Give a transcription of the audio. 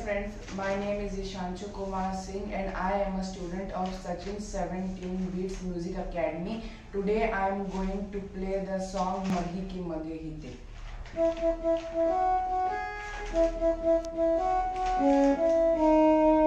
friends, my name is Ishanshu Kumar Singh and I am a student of Sachin 17 Beats Music Academy. Today I am going to play the song Marhi Ki Mage Hi Te.